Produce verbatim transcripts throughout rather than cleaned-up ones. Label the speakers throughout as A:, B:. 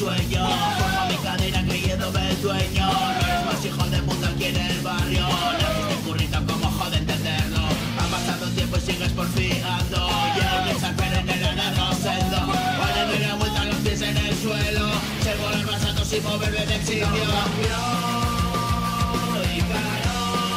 A: sueño. Formo mi cadena creyéndome el dueño. No eres más hijo de puta aquí en el barrio. Naciste currito como joder entenderlo. Ha pasado un tiempo y sigues porfiando. Y el que se en el anado sendo. Ahora doy la vuelta a los pies en el suelo. Llevo los más altos y moverme de exilio. Y caro.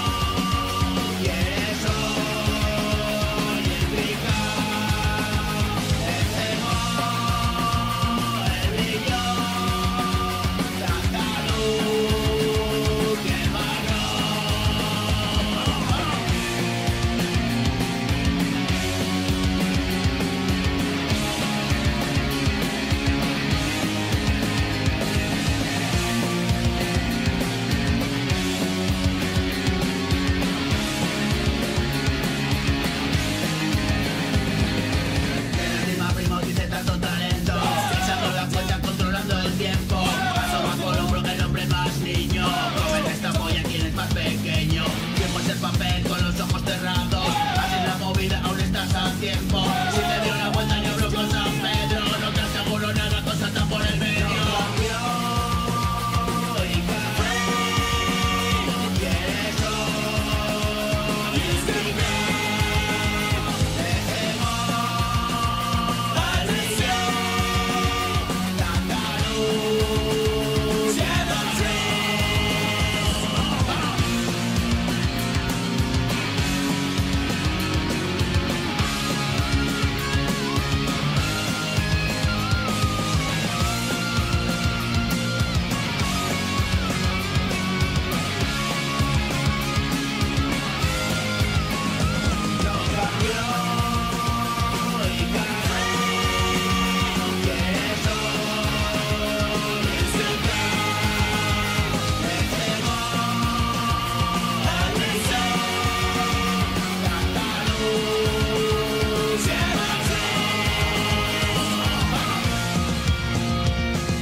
A: Tiempo. Si te dio la vuelta y hablo con San Pedro, no te aseguro nada, cosa está por el medio. Y café, quieres hoy dejemos al brillo, tanta luz, siendo así.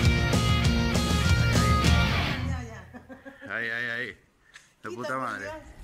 B: Ahí, ahí, ahí. De puta madre.